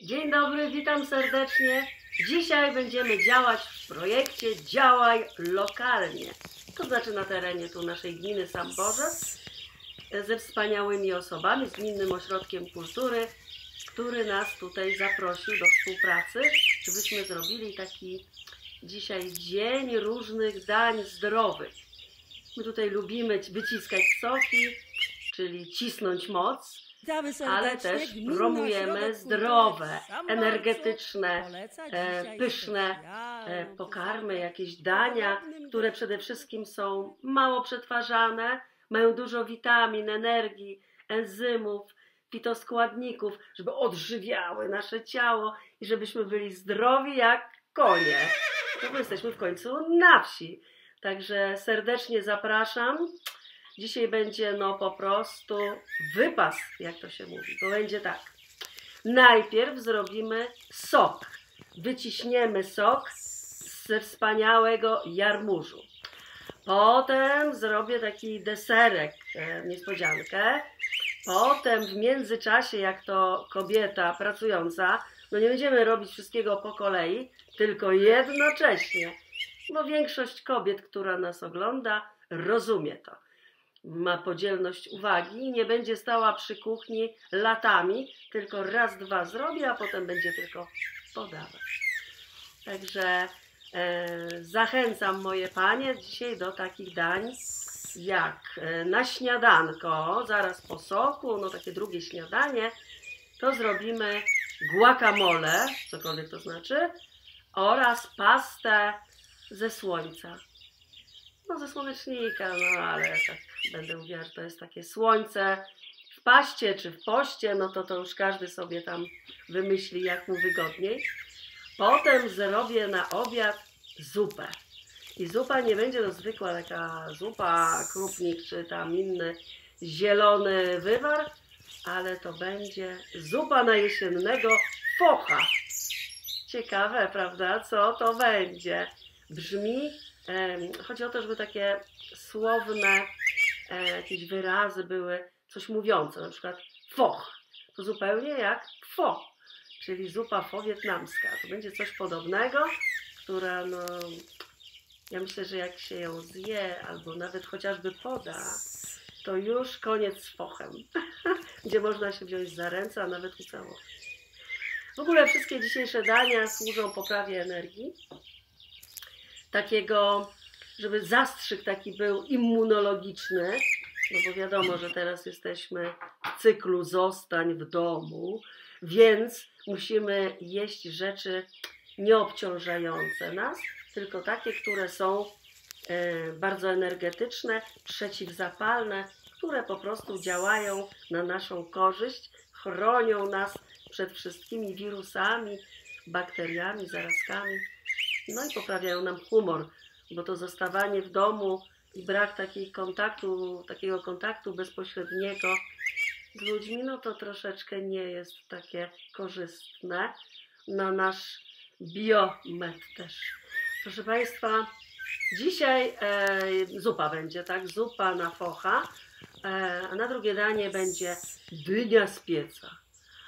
Dzień dobry, witam serdecznie. Dzisiaj będziemy działać w projekcie Działaj Lokalnie. To znaczy na terenie tu naszej gminy Samborze ze wspaniałymi osobami, z Gminnym Ośrodkiem Kultury, który nas tutaj zaprosił do współpracy, żebyśmy zrobili taki dzisiaj dzień różnych dań zdrowych. My tutaj lubimy wyciskać soki, czyli cisnąć moc, ale też promujemy zdrowe, energetyczne, pyszne pokarmy, jakieś dania, które przede wszystkim są mało przetwarzane, mają dużo witamin, energii, enzymów, fitoskładników, żeby odżywiały nasze ciało i żebyśmy byli zdrowi jak konie. No bo jesteśmy w końcu na wsi. Także serdecznie zapraszam. Dzisiaj będzie po prostu wypas, jak to się mówi, bo będzie tak. Najpierw zrobimy sok. Wyciśniemy sok ze wspaniałego jarmużu. Potem zrobię taki deserek, niespodziankę. Potem w międzyczasie, jak to kobieta pracująca, nie będziemy robić wszystkiego po kolei, tylko jednocześnie. Bo większość kobiet, która nas ogląda, rozumie to. Ma podzielność uwagi i nie będzie stała przy kuchni latami, tylko raz, dwa zrobi, a potem będzie tylko podawać. Także zachęcam moje panie dzisiaj do takich dań jak na śniadanko, zaraz po soku, takie drugie śniadanie, to zrobimy guacamole, cokolwiek to znaczy, oraz pastę ze słońca. Ze słonecznika, ale tak będę mówiła, że to jest takie słońce w paście czy w poście, to już każdy sobie tam wymyśli, jak mu wygodniej. Potem zrobię na obiad zupę. I zupa nie będzie to zwykła taka zupa, krupnik czy tam inny zielony wywar, ale to będzie zupa na jesiennego focha. Ciekawe, prawda, co to będzie? Brzmi, chodzi o to, żeby takie słowne jakieś wyrazy były coś mówiące, na przykład foch. To zupełnie jak pho, czyli zupa pho wietnamska. To będzie coś podobnego, która ja myślę, że jak się ją zje albo nawet chociażby poda, to już koniec z fochem, gdzie można się wziąć za ręce, a nawet ucałować. W ogóle wszystkie dzisiejsze dania służą poprawie energii, takiego, żeby zastrzyk taki był immunologiczny, bo wiadomo, że teraz jesteśmy w cyklu zostań w domu, więc musimy jeść rzeczy nieobciążające nas, tylko takie, które są bardzo energetyczne, przeciwzapalne, które po prostu działają na naszą korzyść, chronią nas przed wszystkimi wirusami, bakteriami, zarazkami, i poprawiają nam humor, bo to zostawanie w domu i brak takiego kontaktu bezpośredniego z ludźmi, to troszeczkę nie jest takie korzystne na nasz biomet też. Proszę Państwa, dzisiaj zupa będzie, tak? Zupa na focha, a na drugie danie będzie dynia z pieca.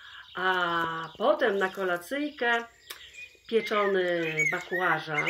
A potem na kolacyjkę pieczony bakłażan,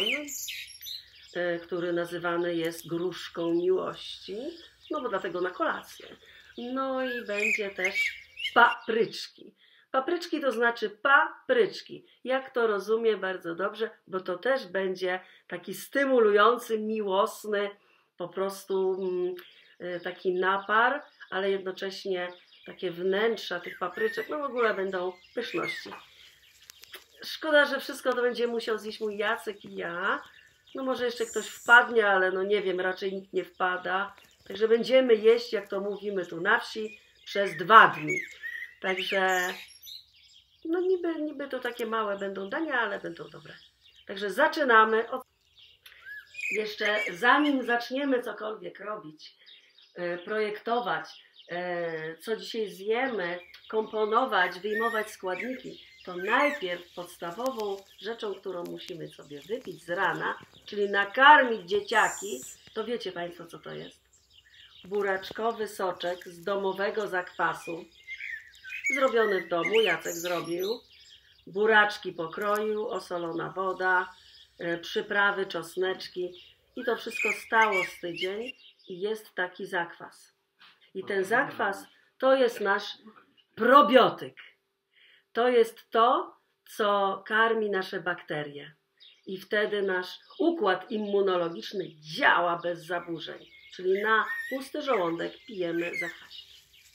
który nazywany jest gruszką miłości, bo dlatego na kolację. I będzie też papryczki. Papryczki to znaczy papryczki. Jak to rozumie bardzo dobrze, bo to też będzie taki stymulujący, miłosny, po prostu taki napar, ale jednocześnie takie wnętrza tych papryczek, w ogóle będą pyszności. Szkoda, że wszystko to będzie musiał zjeść mój Jacek i ja. Może jeszcze ktoś wpadnie, ale nie wiem, raczej nikt nie wpada. Także będziemy jeść, jak to mówimy tu na wsi, przez 2 dni. Także niby to takie małe będą dania, ale będą dobre. Także zaczynamy. Jeszcze zanim zaczniemy cokolwiek robić, projektować, co dzisiaj zjemy, komponować, wyjmować składniki, to najpierw podstawową rzeczą, którą musimy sobie wypić z rana, czyli nakarmić dzieciaki, to wiecie Państwo, co to jest? Buraczkowy soczek z domowego zakwasu, zrobiony w domu, Jacek zrobił, buraczki pokroił, osolona woda, przyprawy, czosneczki i to wszystko stało z tydzień i jest taki zakwas. I ten zakwas to jest nasz probiotyk. To jest to, co karmi nasze bakterie. I wtedy nasz układ immunologiczny działa bez zaburzeń. Czyli na pusty żołądek pijemy zakwas.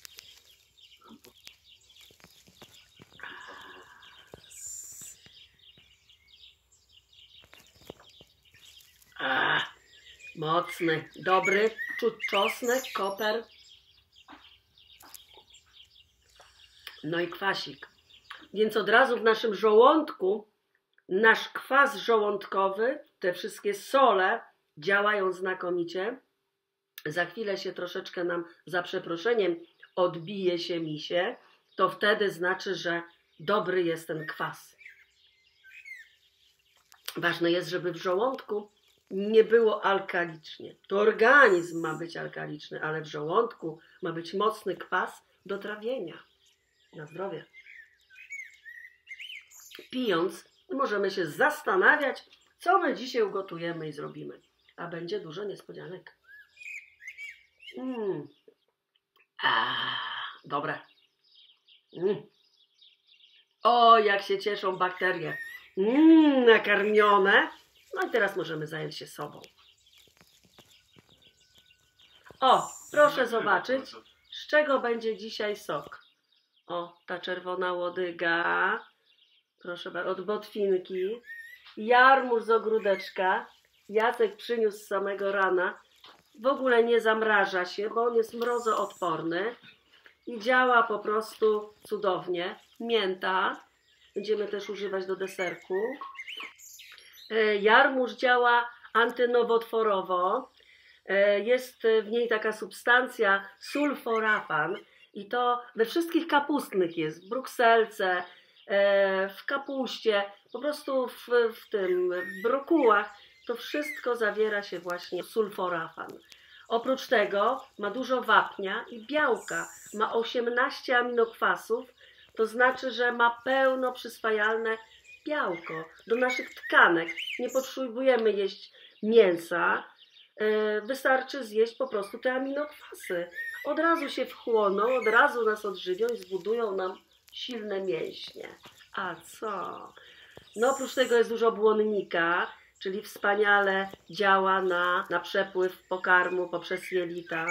Mocny, dobry, czuć czosnek, koper. No i kwasik. Więc od razu w naszym żołądku nasz kwas żołądkowy, te wszystkie sole działają znakomicie. Za chwilę się troszeczkę nam, za przeproszeniem, odbije się misie. To wtedy znaczy, że dobry jest ten kwas. Ważne jest, żeby w żołądku nie było alkalicznie. To organizm ma być alkaliczny, ale w żołądku ma być mocny kwas do trawienia. Na zdrowie. Pijąc, możemy się zastanawiać, co my dzisiaj ugotujemy i zrobimy. A będzie dużo niespodzianek. Dobre. O, jak się cieszą bakterie. Nakarmione. No i teraz możemy zająć się sobą. O, proszę zobaczyć, z czego będzie dzisiaj sok. O, ta czerwona łodyga. Proszę bardzo, od botwinki. Jarmuż z ogródeczka. Jacek przyniósł z samego rana. W ogóle nie zamraża się, bo on jest mrozoodporny. I działa po prostu cudownie. Mięta. Będziemy też używać do deserku. Jarmuż działa antynowotworowo. Jest w niej taka substancja sulforafan i to we wszystkich kapustnych jest, w brukselce, w kapuście, po prostu w brokułach. To wszystko zawiera się właśnie sulforafan. Oprócz tego ma dużo wapnia i białka. Ma 18 aminokwasów, to znaczy, że ma pełno przyswajalne białko do naszych tkanek. Nie potrzebujemy jeść mięsa, wystarczy zjeść po prostu te aminokwasy. Od razu się wchłoną, od razu nas odżywią i zbudują nam silne mięśnie. A co? No oprócz tego jest dużo błonnika, czyli wspaniale działa na przepływ pokarmu poprzez jelita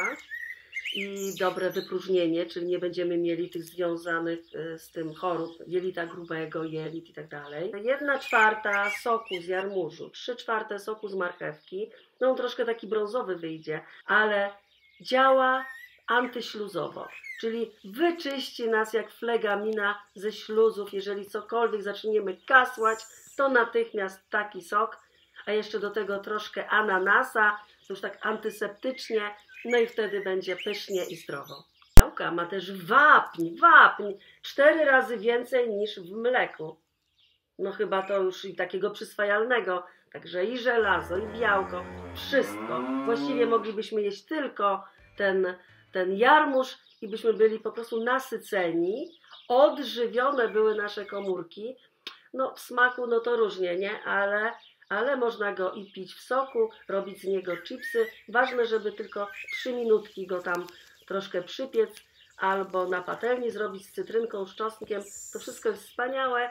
i dobre wypróżnienie, czyli nie będziemy mieli tych związanych z tym chorób jelita grubego, jelit i tak dalej. 1/4 soku z jarmużu, 3/4 soku z marchewki, no on troszkę taki brązowy wyjdzie, ale działa antyśluzowo, czyli wyczyści nas jak flegamina ze śluzów. Jeżeli cokolwiek zaczniemy kasłać, to natychmiast taki sok, a jeszcze do tego troszkę ananasa, to już tak antyseptycznie, no i wtedy będzie pysznie i zdrowo. Białka ma też wapń 4 razy więcej niż w mleku. No chyba to już i takiego przyswajalnego, także i żelazo, i białko, wszystko. Właściwie moglibyśmy jeść tylko ten jarmuż i byśmy byli po prostu nasyceni, odżywione były nasze komórki. No w smaku no to różnie, nie? Ale można go i pić w soku, robić z niego chipsy. Ważne, żeby tylko 3 minutki go tam troszkę przypiec albo na patelni zrobić z cytrynką, z czosnkiem. To wszystko jest wspaniałe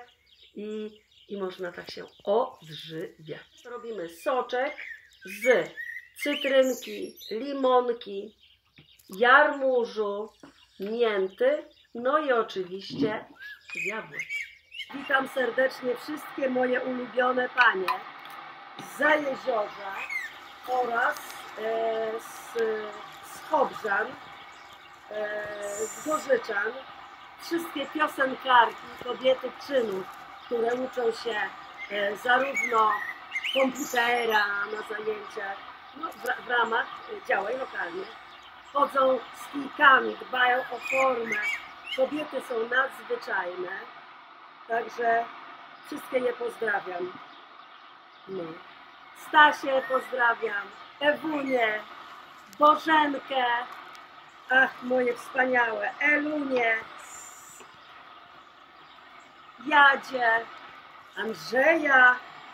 i można tak się odżywiać. Robimy soczek z cytrynki, limonki, jarmużu, mięty, no i oczywiście z jabłek. Witam serdecznie wszystkie moje ulubione panie z Zajeziorza oraz z Chobrzan, z Gorzyczan. Wszystkie piosenkarki, kobiety czynów, które uczą się zarówno komputera na zajęciach, no, w ramach działań lokalnych. Chodzą z kijkami, dbają o formę. Kobiety są nadzwyczajne. Także wszystkie je pozdrawiam. No. Stasię pozdrawiam, Ewunię, Bożenkę, ach moje wspaniałe, Elunię. Jadzie, Andrzeja,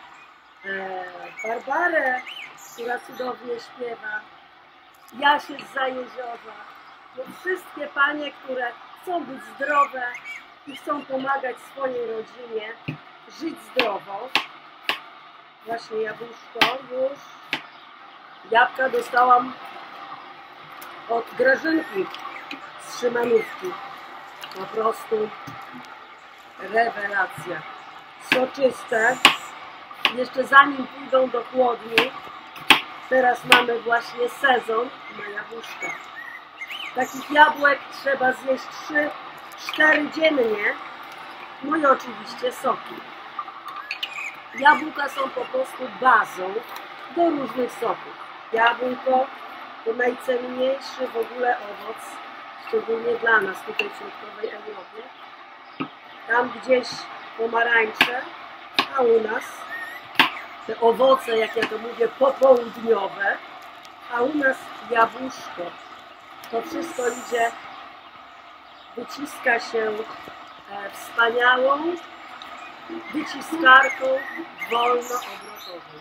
Barbarę, która cudownie śpiewa, Jasię zza jeziora. No wszystkie panie, które chcą być zdrowe i chcą pomagać swojej rodzinie żyć zdrowo. Właśnie jabłuszko już. Jabłka dostałam od Grażynki z Szymanówki. Po prostu rewelacja. Soczyste. Jeszcze zanim pójdą do chłodni, teraz mamy właśnie sezon na jabłuszka. Takich jabłek trzeba zjeść 3-4 dziennie. No i oczywiście soki. Jabłka są po prostu bazą do różnych soków. Jabłko to najcenniejszy w ogóle owoc, szczególnie dla nas tutaj w środkowej Europie. Tam gdzieś pomarańcze, a u nas te owoce, jak ja to mówię, popołudniowe, a u nas jabłuszko. To wszystko idzie, wyciska się wspaniałą wyciskarką wolnoobrotową.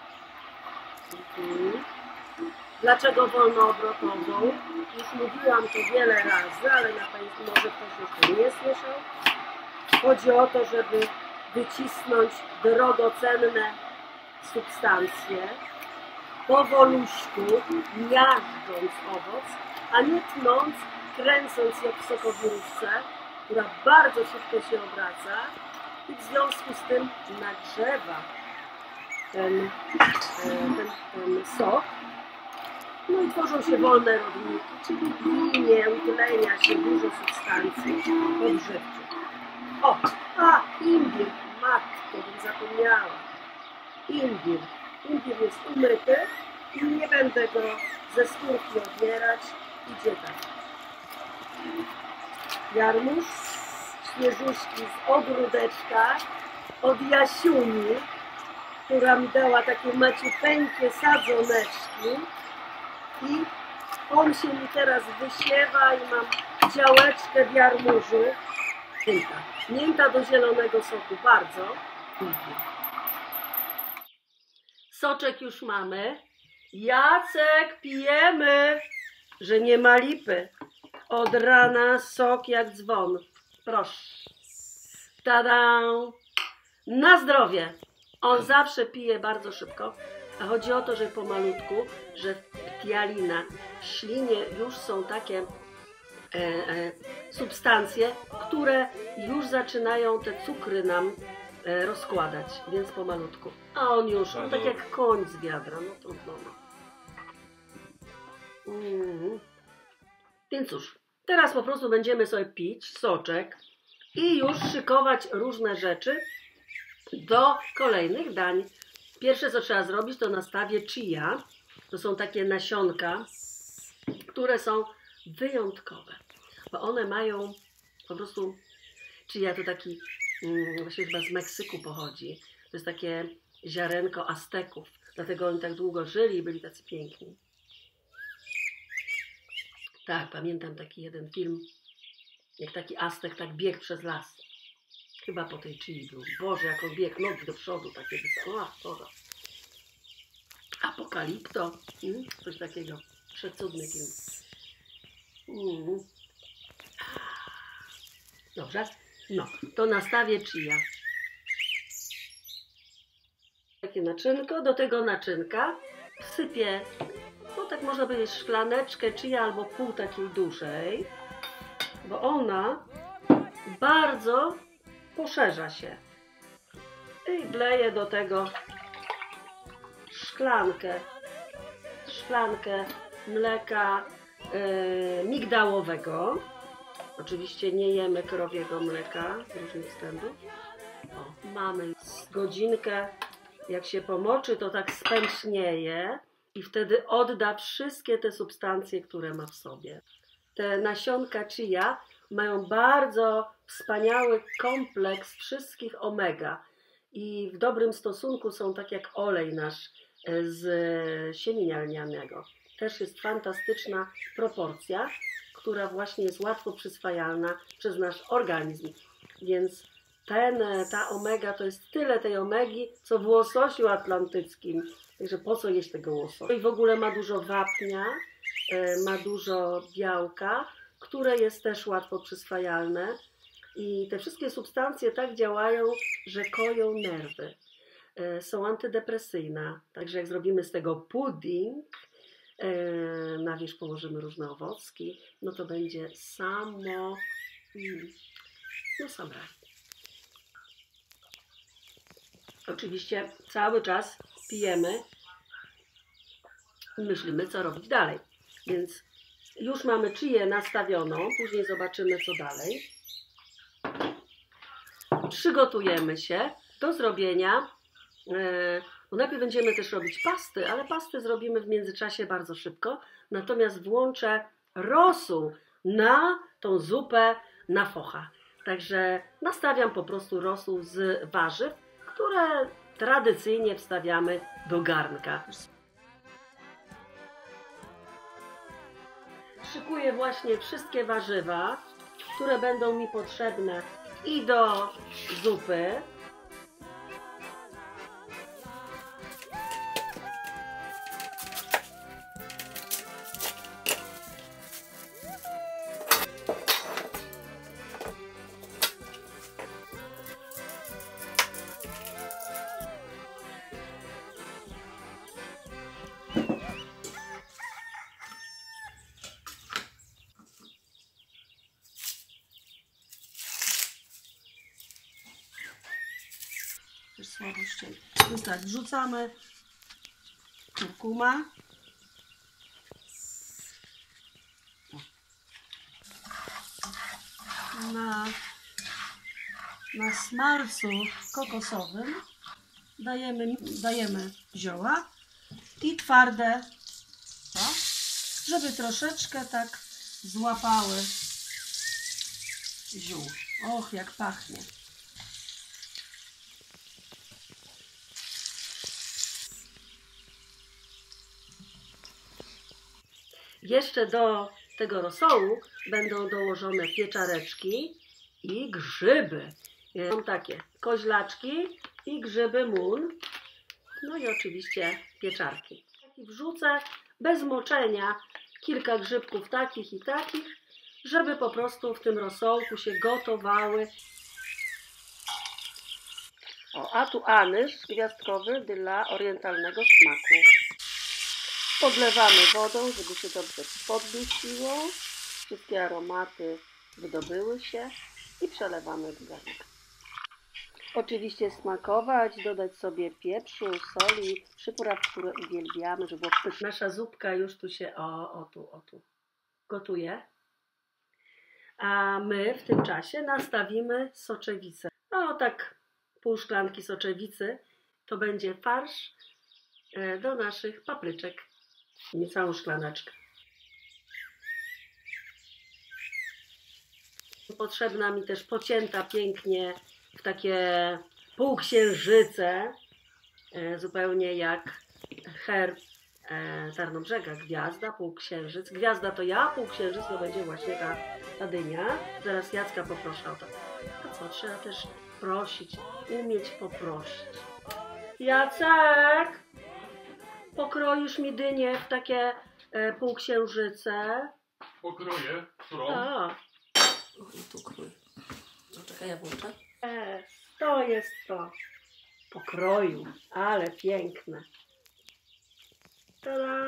Dlaczego wolnoobrotową? Już mówiłam to wiele razy, ale na pewno może ktoś jeszcze nie słyszał. Chodzi o to, żeby wycisnąć drogocenne substancje powoluśku, miażdżąc owoc, a nie tnąc, kręcąc jak w sokowirówce, która bardzo szybko się obraca i w związku z tym nagrzewa ten sok. No i tworzą się wolne rodniki, czyli ginie, utlenia się dużo substancji odżywczych. O, a imbir, matko, bym zapomniała. Imbir. Imbir jest umyty i nie będę go ze skórki odbierać. Idzie tak. Jarmuż, świeżuszki z ogródeczka od Jasiuni, która mi dała takie maciupeńkie sadzoneczki i on się mi teraz wysiewa i mam działeczkę w jarmużu. Mięta. Mięta do zielonego soku, bardzo. Soczek już mamy. Jacek, pijemy, że nie ma lipy. Od rana sok jak dzwon. Proszę. Tada! Na zdrowie. On zawsze pije bardzo szybko. A chodzi o to, że pomalutku, że ptialina, w ślinie już są takie substancje, które już zaczynają te cukry nam rozkładać, więc pomalutku. A on już, on tak jak koń z wiadra, no trudno. Więc cóż, teraz po prostu będziemy sobie pić soczek i już szykować różne rzeczy do kolejnych dań. Pierwsze, co trzeba zrobić, to nastawię chia. To są takie nasionka, które są wyjątkowe, bo one mają po prostu, chia to taki, właśnie chyba z Meksyku pochodzi. To jest takie ziarenko Azteków, dlatego oni tak długo żyli i byli tacy piękni. Tak, pamiętam taki jeden film, jak taki Aztek tak biegł przez las. Chyba po tej chii był. Boże, jak on biegł, nogi do przodu, takie wysoko. Apokalipto, coś takiego. Przecudny film. Dobrze, no, to nastawię chia. Takie naczynko, do tego naczynka wsypię, no tak można powiedzieć, szklaneczkę chia albo pół takiej dużej, bo ona bardzo poszerza się. I wleję do tego szklankę mleka migdałowego. Oczywiście nie jemy krowiego mleka z różnych względów. O, mamy godzinkę, jak się pomoczy, to tak spęcznieje i wtedy odda wszystkie te substancje, które ma w sobie. Te nasionka chia mają bardzo wspaniały kompleks wszystkich omega i w dobrym stosunku są tak jak olej nasz z siemienia lnianego. Też jest fantastyczna proporcja, która właśnie jest łatwo przyswajalna przez nasz organizm. Więc Ta omega to jest tyle tej omegi, co w łososiu atlantyckim. Także po co jeść tego łososia? I w ogóle ma dużo wapnia, ma dużo białka, które jest też łatwo przyswajalne. I te wszystkie substancje tak działają, że koją nerwy. Są antydepresyjne. Także jak zrobimy z tego pudding, na wierzch położymy różne owocki, no to będzie sam raj. Oczywiście cały czas pijemy i myślimy, co robić dalej. Więc już mamy czyję nastawioną, później zobaczymy, co dalej. Przygotujemy się do zrobienia, bo najpierw będziemy też robić pasty, ale pasty zrobimy w międzyczasie bardzo szybko. Natomiast włączę rosół na tą zupę na focha. Także nastawiam po prostu rosół z warzyw, które tradycyjnie wstawiamy do garnka. Szykuję właśnie wszystkie warzywa, które będą mi potrzebne i do zupy. Też słabo ścięte. Więc tak, wrzucamy kurkuma. Na smarcu kokosowym dajemy zioła i twarde, żeby troszeczkę tak złapały ziół. Och, jak pachnie. Jeszcze do tego rosołu będą dołożone pieczareczki i grzyby. Są takie koźlaczki i grzyby mun. No i oczywiście pieczarki. I wrzucę bez moczenia kilka grzybków takich i takich, żeby po prostu w tym rosołku się gotowały. A tu anyż gwiazdkowy dla orientalnego smaku. Podlewamy wodą, żeby się dobrze poddusiło. Wszystkie aromaty wydobyły się i przelewamy do garnka. Oczywiście smakować, dodać sobie pieprzu, soli, przypraw, które uwielbiamy, żeby było pyszne. Nasza zupka już tu się tu gotuje. A my w tym czasie nastawimy soczewicę. No tak pół szklanki soczewicy to będzie farsz do naszych papryczek. Niecałą szklaneczkę. Potrzebna mi też pocięta pięknie w takie półksiężyce, zupełnie jak herb Tarnobrzega. Gwiazda, półksiężyc. Gwiazda to ja, półksiężyc to będzie właśnie ta dynia. Zaraz Jacka poproszę o to. A co, trzeba też prosić, umieć poprosić. Jacek! Pokroisz mi dynię w takie półksiężyce. Pokroję? Którą? O, tu krój. No czekaj, ja włączę. To jest to. Pokroju, ale piękne. Tada!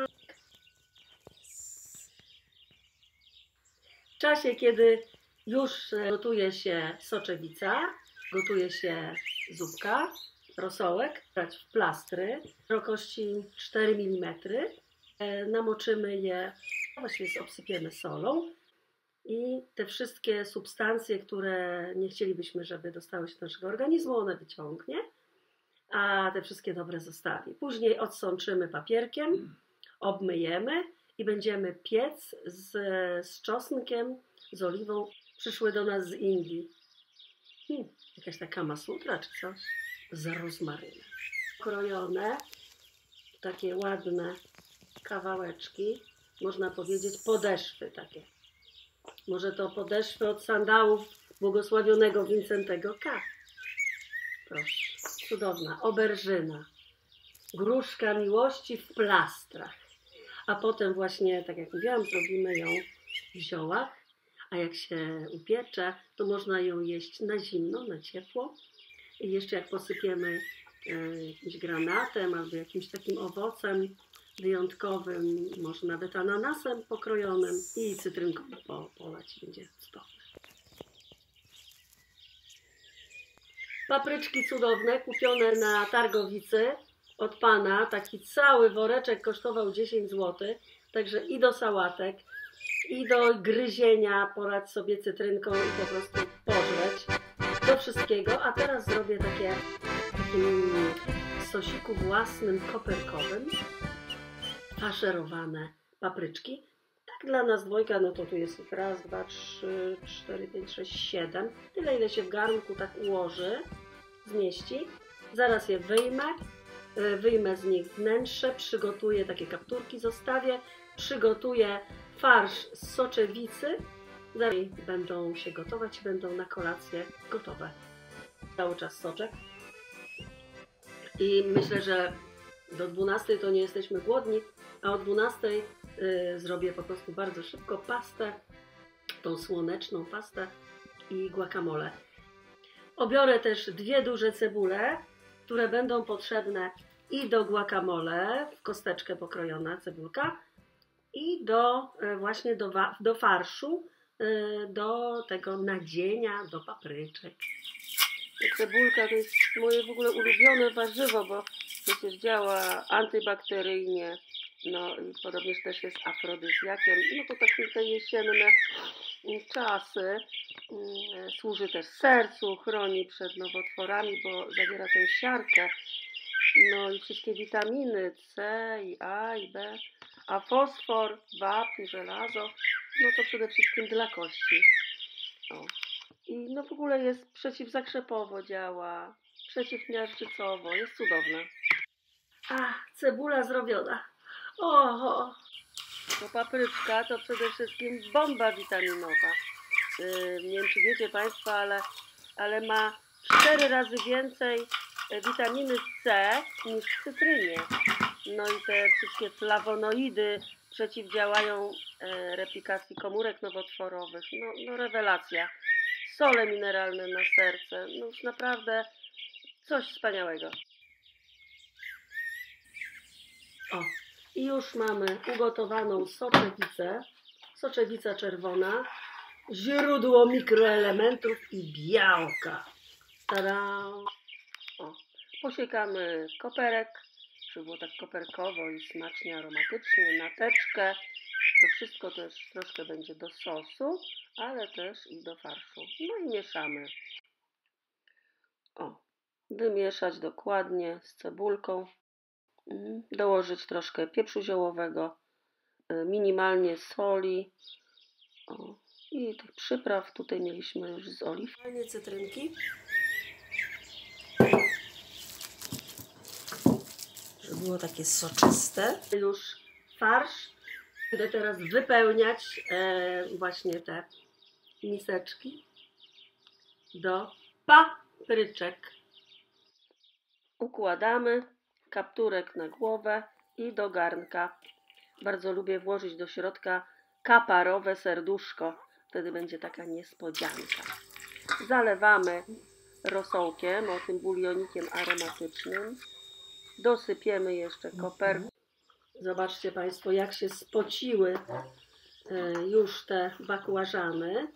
W czasie, kiedy już gotuje się soczewica, gotuje się zupka, rosołek, dać w plastry szerokości 4 mm. Namoczymy je, właściwie obsypiemy solą i te wszystkie substancje, które nie chcielibyśmy, żeby dostały się do naszego organizmu, one wyciągnie, a te wszystkie dobre zostawi. Później odsączymy papierkiem, obmyjemy i będziemy piec z czosnkiem, z oliwą. Przyszły do nas z Indii. Jakaś taka masutra czy coś? Z rozmarynem. Krojone, takie ładne kawałeczki, można powiedzieć podeszwy takie. Może to podeszwy od sandałów błogosławionego Wincentego K. Proszę, cudowna oberżyna. Gruszka miłości w plastrach. A potem właśnie, tak jak mówiłam, zrobimy ją w ziołach. A jak się upiecze, to można ją jeść na zimno, na ciepło. I jeszcze jak posypiemy jakimś granatem albo jakimś takim owocem wyjątkowym, może nawet ananasem pokrojonym i cytrynką polać, będzie cudowne. Papryczki cudowne, kupione na targowicy od pana. Taki cały woreczek kosztował 10 zł. Także i do sałatek, i do gryzienia poradź sobie cytrynką i po prostu pożreć. Do wszystkiego. A teraz zrobię takim sosiku własnym koperkowym faszerowane papryczki. Tak dla nas dwojga, no to tu jest raz, dwa, trzy, 4, 5, 6, 7. Tyle, ile się w garnku tak ułoży, zmieści. Zaraz je wyjmę z nich wnętrze, przygotuję takie kapturki, zostawię, przygotuję farsz z soczewicy. Zaraz będą się gotować, będą na kolację gotowe. Cały czas soczek. I myślę, że do 12 to nie jesteśmy głodni, a o 12 zrobię po prostu bardzo szybko pastę, tą słoneczną pastę i guacamole. Obiorę też 2 duże cebule, które będą potrzebne i do guacamole, w kosteczkę pokrojona cebulka, i właśnie do farszu, do tego nadzienia, do papryczek. Cebulka to jest moje w ogóle ulubione warzywo, bo przecież działa antybakteryjnie, no i podobnież też jest afrodyzjakiem. No to tak te jesienne czasy. Służy też sercu, chroni przed nowotworami, bo zawiera tę siarkę. No i wszystkie witaminy C, i A, i B, a fosfor, wapń, żelazo, no to przede wszystkim dla kości. O. I no w ogóle jest przeciwzakrzepowo działa, przeciwmiażdżycowo, jest cudowna. Cebula zrobiona. O, to papryczka to przede wszystkim bomba witaminowa. Nie wiem, czy wiecie Państwo, ale ma 4 razy więcej witaminy C niż w cytrynie. No i te wszystkie flawonoidy przeciwdziałają replikacji komórek nowotworowych. No rewelacja. Sole mineralne na serce. No już naprawdę coś wspaniałego. O, i już mamy ugotowaną soczewicę. Soczewica czerwona. Źródło mikroelementów i białka. Tada! O, posiekamy koperek, żeby było tak koperkowo i smacznie, aromatycznie, na teczkę. To wszystko też troszkę będzie do sosu, ale też i do farszu. No i mieszamy. O, wymieszać dokładnie z cebulką. Dołożyć troszkę pieprzu ziołowego, minimalnie soli. O, i tych przypraw tutaj mieliśmy już z oliw. Cytrynki. Żeby było takie soczyste. Już farsz. Będę teraz wypełniać właśnie te miseczki do papryczek. Układamy kapturek na głowę i do garnka. Bardzo lubię włożyć do środka kaparowe serduszko. Wtedy będzie taka niespodzianka. Zalewamy rosołkiem, tym bulionikiem aromatycznym. Dosypiemy jeszcze koperku. Zobaczcie Państwo, jak się spociły już te bakłażany.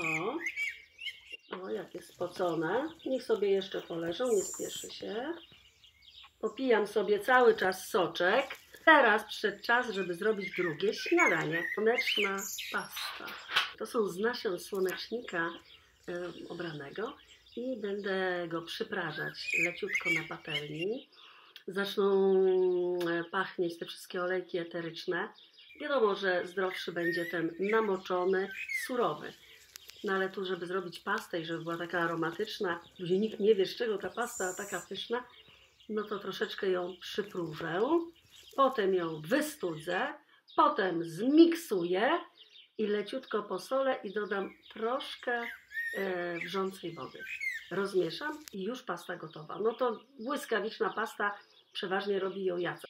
O, jakie spocone. Niech sobie jeszcze poleżą, nie spieszy się. Popijam sobie cały czas soczek. Teraz przyszedł czas, żeby zrobić drugie śniadanie. Słoneczna pasta. To są z nasion słonecznika obranego i będę go przyprażać leciutko na patelni. Zaczną pachnieć te wszystkie olejki eteryczne. Wiadomo, że zdrowszy będzie ten namoczony, surowy. No ale tu, żeby zrobić pastę i żeby była taka aromatyczna, gdzie nikt nie wie, z czego ta pasta taka pyszna, no to troszeczkę ją przypróżę. Potem ją wystudzę, potem zmiksuję i leciutko posolę i dodam troszkę wrzącej wody. rozmieszam i już pasta gotowa. No to błyskawiczna pasta, przeważnie robi ją Jacek.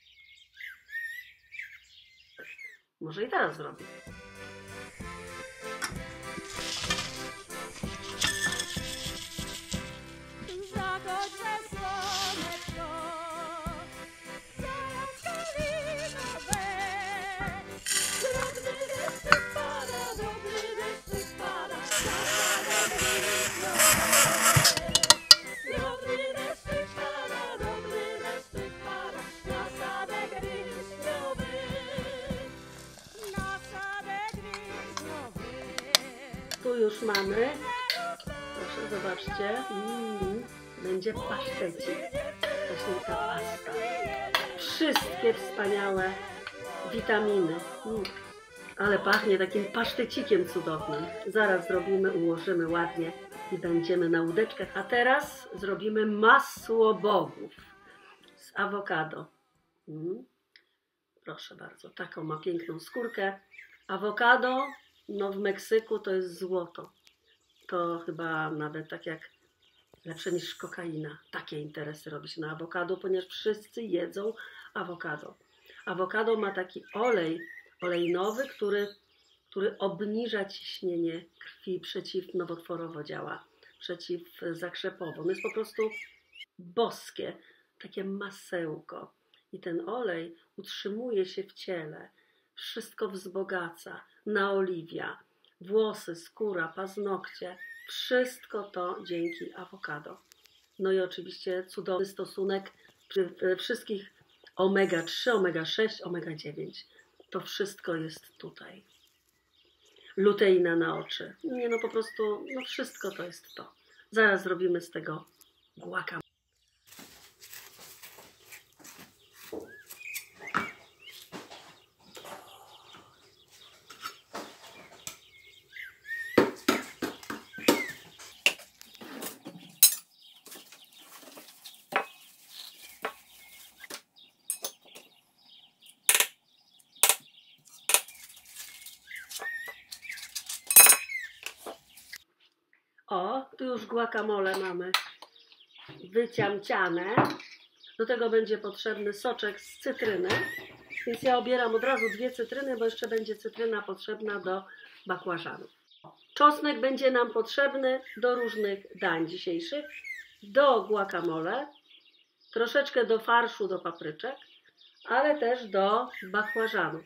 Może i teraz zrobię. Tu już mamy, proszę zobaczcie, będzie pasztecik, właśnie ta pasta. Wszystkie wspaniałe witaminy, ale pachnie takim pasztecikiem cudownym. Zaraz zrobimy, ułożymy ładnie i będziemy na łódeczkach. A teraz zrobimy masło bogów z awokado. Proszę bardzo, taką ma piękną skórkę. Awokado, no w Meksyku to jest złoto. To chyba nawet tak jak lepsze niż kokaina. Takie interesy robi się na awokado, ponieważ wszyscy jedzą awokado. Awokado ma taki olej olejnowy, który obniża ciśnienie krwi, przeciwnowotworowo działa, przeciwzakrzepowo. No jest po prostu boskie, takie masełko. I ten olej utrzymuje się w ciele, wszystko wzbogaca, naoliwia, włosy, skóra, paznokcie, wszystko to dzięki awokado. No i oczywiście cudowny stosunek przy wszystkich omega-3, omega-6, omega-9. To wszystko jest tutaj. Luteina na oczy. Nie, no po prostu, no wszystko to jest to. Zaraz zrobimy z tego guacamole. O, tu już guacamole mamy wyciamciane. Do tego będzie potrzebny soczek z cytryny. Więc ja obieram od razu 2 cytryny, bo jeszcze będzie cytryna potrzebna do bakłażanów. Czosnek będzie nam potrzebny do różnych dań dzisiejszych. Do guacamole, troszeczkę do farszu, do papryczek, ale też do bakłażanów.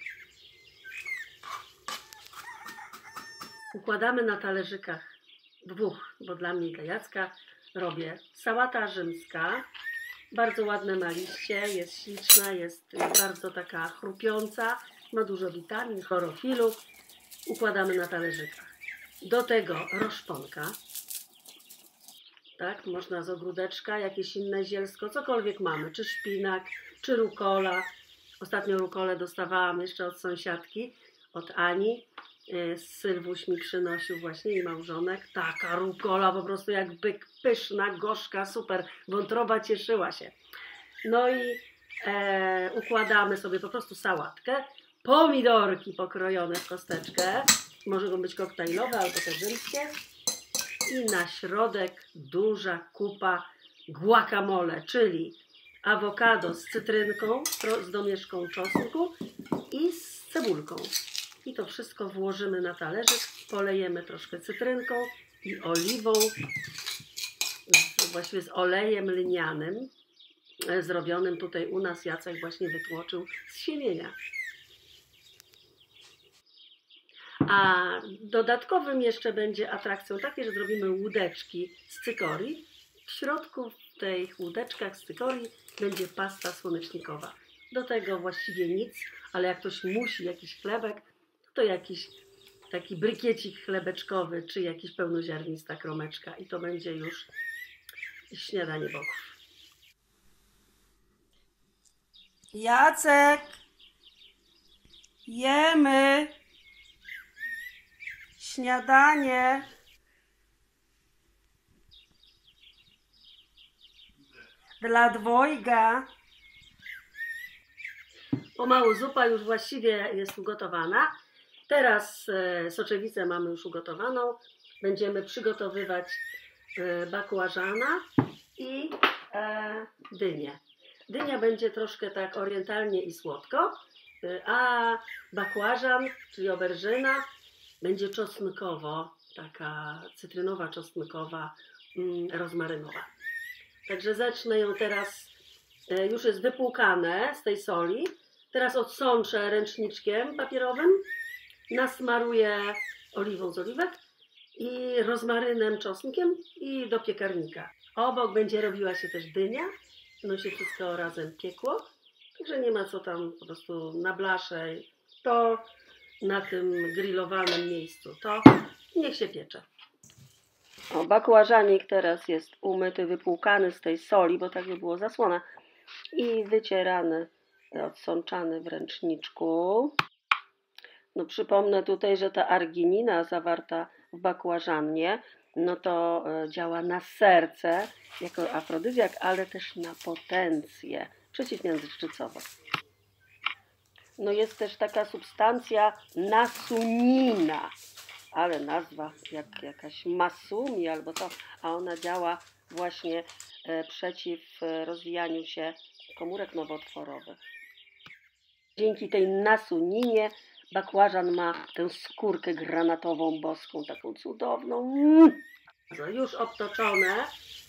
Układamy na talerzykach 2, bo dla mnie i dla Jacka robię sałata rzymska. Bardzo ładne ma liście, jest śliczna, jest bardzo taka chrupiąca, ma dużo witamin, chlorofilu. Układamy na talerzykach. Do tego roszponka. Tak, można z ogródeczka, jakieś inne zielsko, cokolwiek mamy, czy szpinak, czy rukola. Ostatnio rukolę dostawałam jeszcze od sąsiadki, od Ani. Sylwuś mi przynosił właśnie i małżonek. Taka rukola po prostu jak byk, pyszna, gorzka, super. Wątroba cieszyła się. No i układamy sobie po prostu sałatkę. Pomidorki pokrojone w kosteczkę. Mogą być koktajlowe albo te rzymskie. I na środek duża kupa guacamole, czyli awokado z cytrynką, z domieszką czosnku i z cebulką. I to wszystko włożymy na talerzyk, polejemy troszkę cytrynką i oliwą, właściwie z olejem lnianym, zrobionym tutaj u nas. Jacek właśnie wytłoczył z siemienia. A dodatkowym jeszcze będzie atrakcją takie, że zrobimy łódeczki z cykorii. W środku w tych łódeczkach z cykorii będzie pasta słonecznikowa. Do tego właściwie nic, ale jak ktoś musi jakiś chlebek, to jakiś taki brykiecik chlebeczkowy, czy jakiś pełnoziarnista kromeczka i to będzie już śniadanie bogów. Jacek! Jemy! Śniadanie! Dla dwojga! Pomału zupa już właściwie jest ugotowana. Teraz soczewicę mamy już ugotowaną. Będziemy przygotowywać bakłażana i dynię. Dynia będzie troszkę tak orientalnie i słodko, a bakłażan, czyli oberżyna, będzie czosnkowo, taka cytrynowa, czosnkowa, rozmarynowa. Także zacznę ją teraz, już jest wypłukane z tej soli. Teraz odsączę ręczniczkiem papierowym, nasmaruję oliwą z oliwek i rozmarynem, czosnkiem i do piekarnika. Obok będzie robiła się też dynia, no się wszystko razem piekło, także nie ma co tam po prostu na blasze, to na tym grillowanym miejscu, to niech się piecze. O, bakłażanik teraz jest umyty, wypłukany z tej soli, bo tak by było zasłona i wycierany, odsączany w ręczniczku. No przypomnę tutaj, że ta arginina zawarta w bakłażanie, no to działa na serce jako afrodyzjak, ale też na potencję przeciwmiażdżycową. No jest też taka substancja nasunina, ale nazwa jak jakaś masumi albo to, a ona działa właśnie przeciw rozwijaniu się komórek nowotworowych. Dzięki tej nasuninie bakłażan ma tę skórkę granatową, boską, taką cudowną. Już obtoczone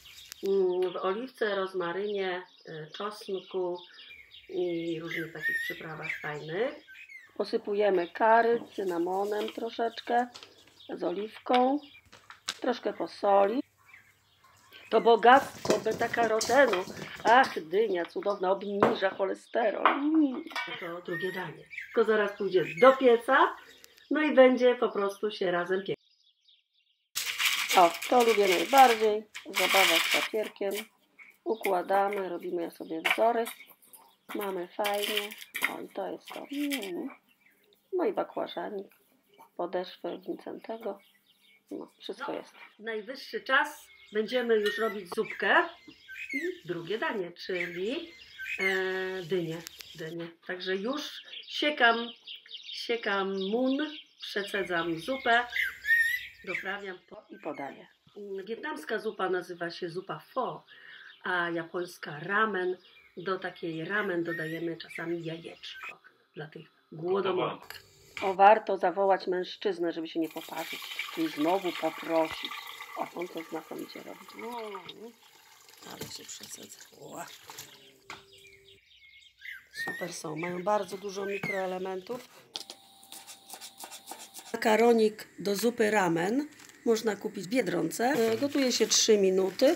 w oliwce, rozmarynie, czosnku i różnych takich przyprawach fajnych. Posypujemy curry cynamonem troszeczkę, z oliwką, troszkę posoli. To bogactwo beta-karotenu. Ach, dynia cudowna, obniża cholesterol. To drugie danie. Tylko zaraz pójdzie do pieca, no i będzie po prostu się razem piekło. O, to lubię najbardziej. Zabawa z papierkiem. Układamy, robimy sobie wzory. Mamy fajnie. O, i to jest to. No i bakłażanik. Podeszwę Wincentego. No, wszystko jest. Najwyższy czas. Będziemy już robić zupkę i drugie danie, czyli dynię. Także już siekam mun, przecedzam zupę, doprawiam i podaję. Wietnamska zupa nazywa się zupa pho, a japońska ramen. Do takiej ramen dodajemy czasami jajeczko dla tych głodomorek. O, warto zawołać mężczyznę, żeby się nie poparzyć i znowu poprosić. O, on to znakomicie robi. No, ale się przecedza. Super są. Mają bardzo dużo mikroelementów. Makaronik do zupy ramen można kupić w Biedronce. Gotuje się 3 minuty.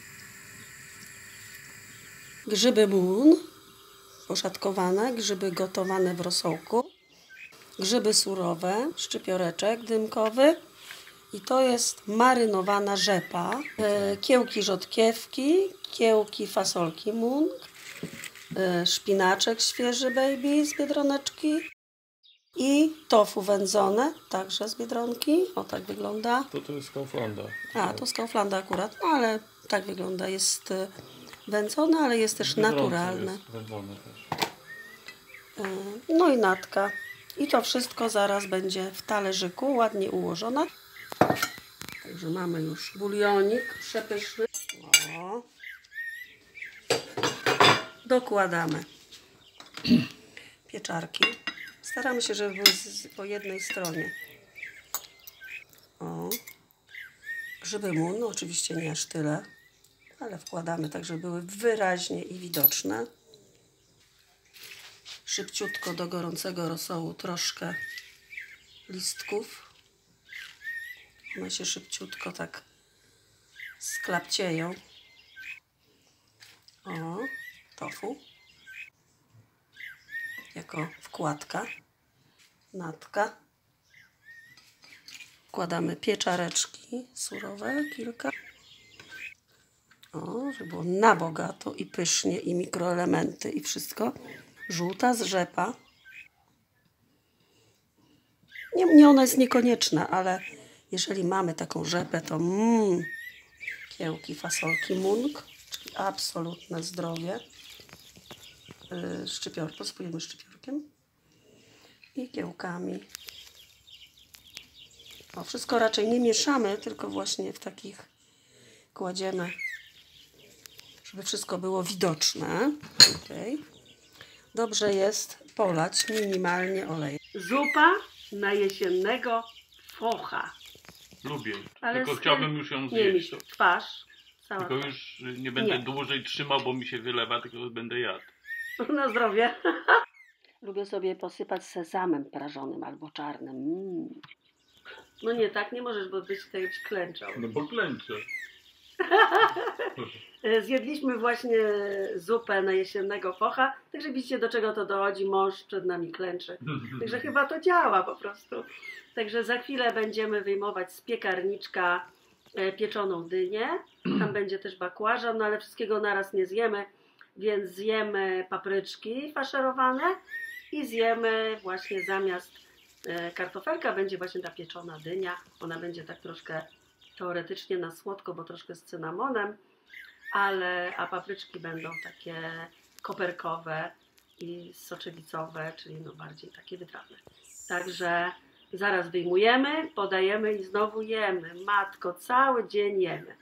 Grzyby mun poszatkowane, grzyby gotowane w rosołku. Grzyby surowe, szczypioreczek dymkowy. I to jest marynowana rzepa, kiełki rzodkiewki, kiełki fasolki mung, szpinaczek świeży baby z Biedroneczki i tofu wędzone, także z Biedronki. O, tak wygląda. To jest Kauflanda. A, to z Kauflanda akurat, no ale tak wygląda. Jest wędzone, ale jest też naturalne. Jest wędzone też. No i natka. I to wszystko zaraz będzie w talerzyku, ładnie ułożone. Także mamy już bulionik przepyszny. O. Dokładamy pieczarki. Staramy się, żeby były po jednej stronie. O. Grzyby mun, no oczywiście nie aż tyle, ale wkładamy tak, żeby były wyraźnie i widoczne. Szybciutko do gorącego rosołu troszkę listków. One się szybciutko tak sklapcieją. O, tofu. Jako wkładka. Natka. Wkładamy pieczareczki surowe, kilka. O, żeby było na bogato i pysznie, i mikroelementy, i wszystko. Żółta z rzepa. Nie, ona jest niekonieczna, ale jeżeli mamy taką rzepę, to kiełki fasolki mung, czyli absolutne zdrowie. Posypujemy szczypiorkiem i kiełkami. O, wszystko raczej nie mieszamy, tylko właśnie w takich kładziemy, żeby wszystko było widoczne. Tutaj. Dobrze jest polać minimalnie olejem. Zupa na jesiennego focha. Lubię, Ale tylko chciałbym już ją Nie, zjeść. misiu, twarz. Cała Tylko już nie będę Nie. dłużej trzymał, bo mi się wylewa, tylko będę jadł. Na zdrowie. Lubię sobie posypać sezamem prażonym albo czarnym. No nie, tak nie możesz, bo byś tutaj klęczał. No bo klęczę. Zjedliśmy właśnie zupę na jesiennego focha, także widzicie, do czego to dochodzi. Mąż przed nami klęczy. Także chyba to działa po prostu. Także za chwilę będziemy wyjmować z piekarniczka pieczoną dynię. Tam będzie też bakłażan, no ale wszystkiego naraz nie zjemy, więc zjemy papryczki faszerowane i zjemy właśnie zamiast kartofelka będzie właśnie ta pieczona dynia. Ona będzie tak troszkę teoretycznie na słodko, bo troszkę z cynamonem, a papryczki będą takie koperkowe i soczewicowe, czyli no bardziej takie wytrawne. Także zaraz wyjmujemy, podajemy i znowu jemy. Matko, cały dzień jemy.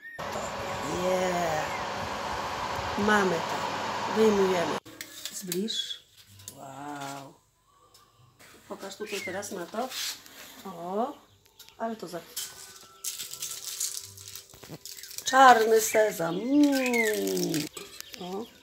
Mamy to. Wyjmujemy. Zbliż. Wow. Pokaż tutaj teraz na to. O, ale to za... Czarny sezam. O.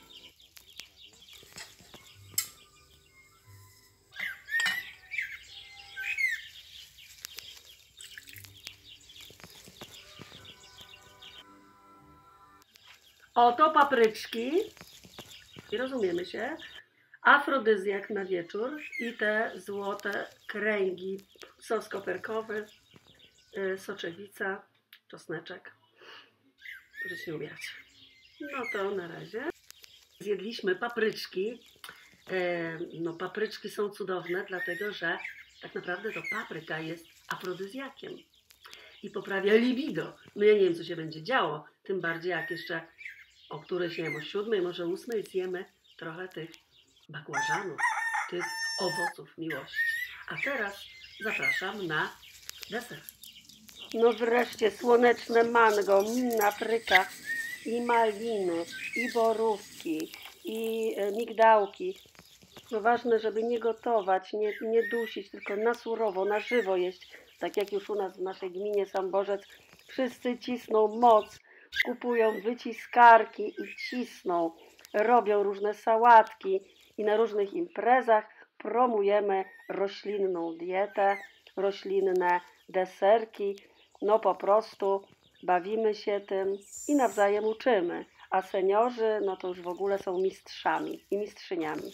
Oto papryczki. I rozumiemy się. Afrodyzjak na wieczór i te złote kręgi. Sos koperkowy, soczewica, czosneczek. Żeby się nie ubierać. No to na razie. Zjedliśmy papryczki. No papryczki są cudowne, dlatego że tak naprawdę to papryka jest afrodyzjakiem i poprawia libido. No ja nie wiem, co się będzie działo, tym bardziej jak jeszcze o którejś, nie wiem, o 7, może 8 zjemy trochę tych bakłażanów, tych owoców miłości. A teraz zapraszam na deser. No wreszcie słoneczne mango, Afryka i maliny, i borówki, i migdałki. No ważne, żeby nie gotować, nie dusić, tylko na surowo, na żywo jeść. Tak jak już u nas w naszej gminie Samborzec wszyscy cisną moc, kupują wyciskarki i cisną, robią różne sałatki i na różnych imprezach promujemy roślinną dietę, roślinne deserki. No po prostu bawimy się tym i nawzajem uczymy. A seniorzy, no to już w ogóle są mistrzami i mistrzyniami.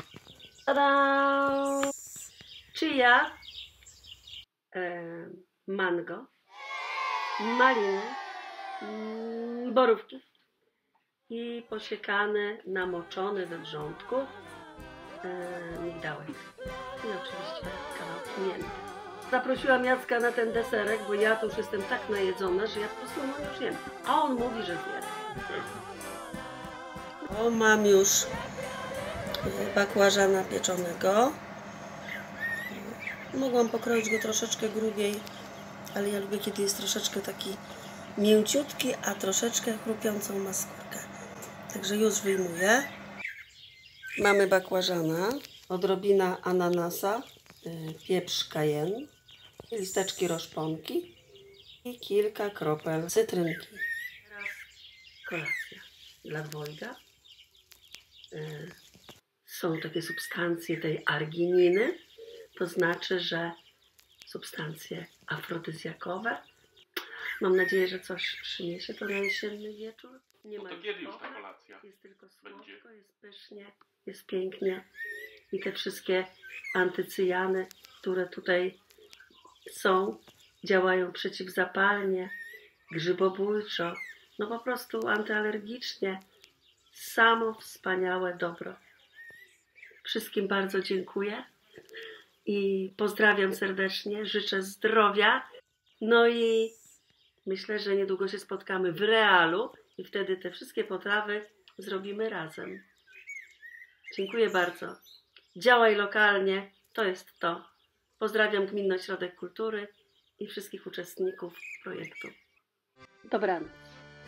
Tada! Chia, mango, maliny, borówki i posiekany, namoczony we wrzątku migdałek. I oczywiście kawałki mięty. Zaprosiłam Jacka na ten deserek, bo ja to już jestem tak najedzona, że ja po prostu już jem. A on mówi, że zje. O, mam już bakłażana pieczonego. Mogłam pokroić go troszeczkę grubiej, ale ja lubię, kiedy jest troszeczkę taki mięciutki, a troszeczkę chrupiącą ma skórkę. Także już wyjmuję. Mamy bakłażana, odrobina ananasa, pieprz cayenne, listeczki roszponki i kilka kropel cytrynki. Teraz kolacja dla dwojga. Są takie substancje tej argininy, to znaczy, że substancje afrodyzjakowe. Mam nadzieję, że coś przyniesie to na jesienny wieczór. Nie ma To kiedy już ta kolacja? Jest tylko słodko, jest pysznie, jest pięknie. I te wszystkie antycyjany, które tutaj są, działają przeciwzapalnie, grzybobójczo, no po prostu antyalergicznie. Samo wspaniałe dobro. Wszystkim bardzo dziękuję i pozdrawiam serdecznie, życzę zdrowia. No i myślę, że niedługo się spotkamy w realu i wtedy te wszystkie potrawy zrobimy razem. Dziękuję bardzo. Działaj lokalnie, to jest to. Pozdrawiam Gminny Ośrodek Kultury i wszystkich uczestników projektu. Dobranoc.